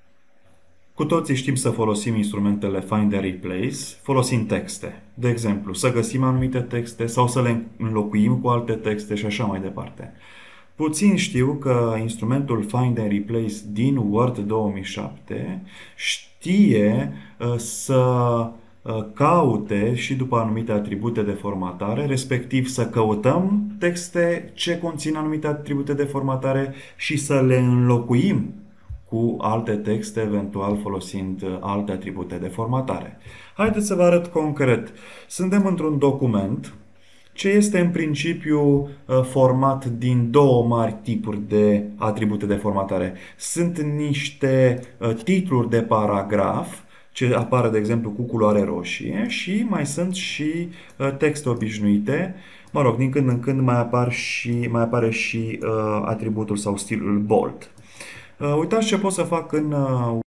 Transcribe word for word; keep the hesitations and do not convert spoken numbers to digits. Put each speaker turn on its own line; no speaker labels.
Cu toții știm să folosim instrumentele Find and Replace folosind texte. De exemplu, să găsim anumite texte sau să le înlocuim cu alte texte și așa mai departe. Puțin știu că instrumentul Find and Replace din Word două mii șapte știe uh, să uh, caute și după anumite atribute de formatare, respectiv să căutăm texte ce conțin anumite atribute de formatare și să le înlocuim cu alte texte, eventual folosind uh, alte atribute de formatare. Haideți să vă arăt concret. Suntem într-un document ce este în principiu uh, format din două mari tipuri de atribute de formatare. Sunt niște uh, titluri de paragraf ce apare, de exemplu, cu culoare roșie și mai sunt și uh, texte obișnuite. Mă rog, din când în când mai, apar și, mai apare și uh, atributul sau stilul bold. Uh, uitați ce pot să fac în uh,